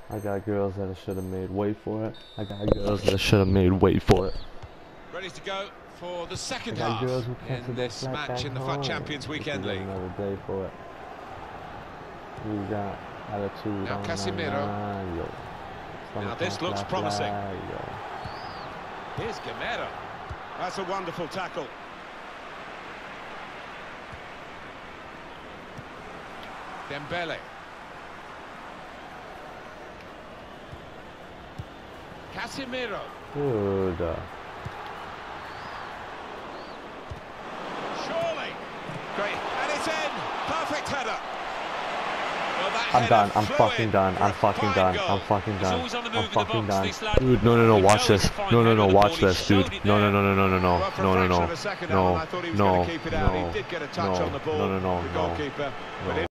I got girls that I should have made wait for it. I got girls that I should have made wait for it. Ready to go for the second I got half girls who in this match in the FUT Champions Weekend League. Another day for it. We got attitude Now on Casemiro. Now this looks promising. Here's Gamero. That's a wonderful tackle. Dembele. Casemiro. Good. Surely. Great. And it's in. Perfect header. Well, I'm done. I'm fucking done. I'm fucking done. I'm fucking done. I'm fucking done. Dude, no, watch this. No, watch this, dude. No. No.